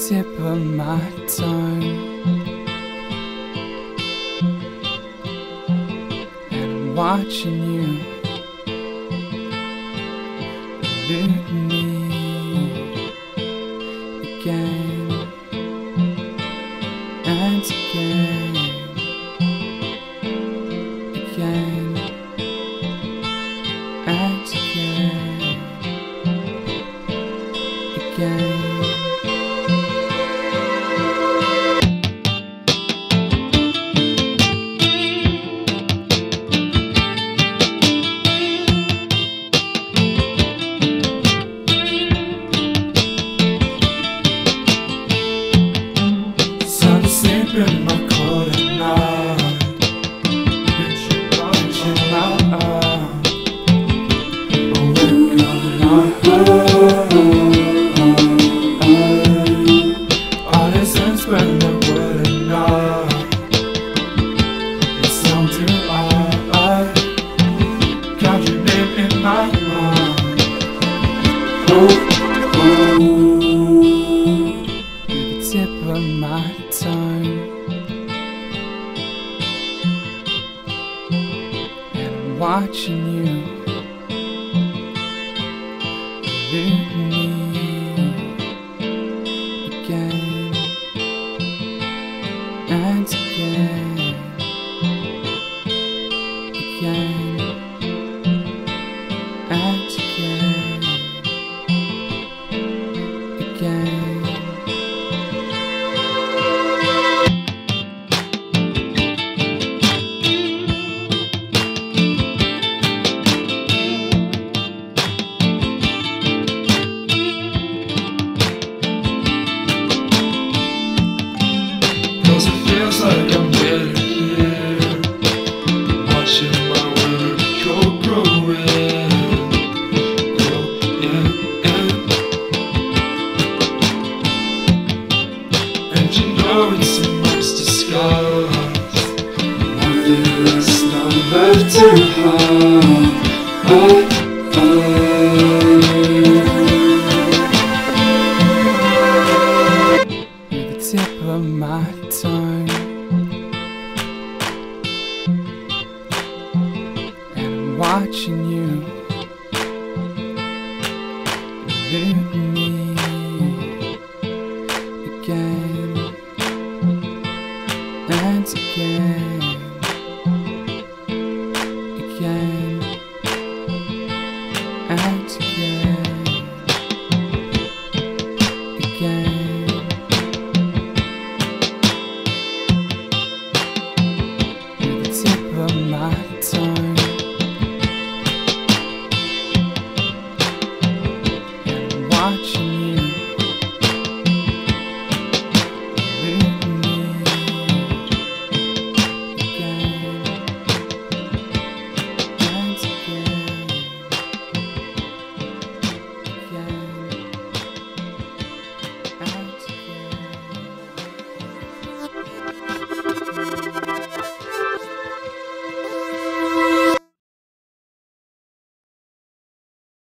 tip of my tongue, and I'm watching you elude me again and again, again and again, again. Sleeping my cold at night, reaching my arm, awake all night. All this unspoken word at night, it's something I got your name in my mind. You're the tip of my tongue, and I'm watching you elude me again and again, again and again, again. Cause it feels like I'm waiting here, watching my world growing. And you know it's a much disguise, nothing less, not left to hide. You're the tip of my tongue, and I'm watching you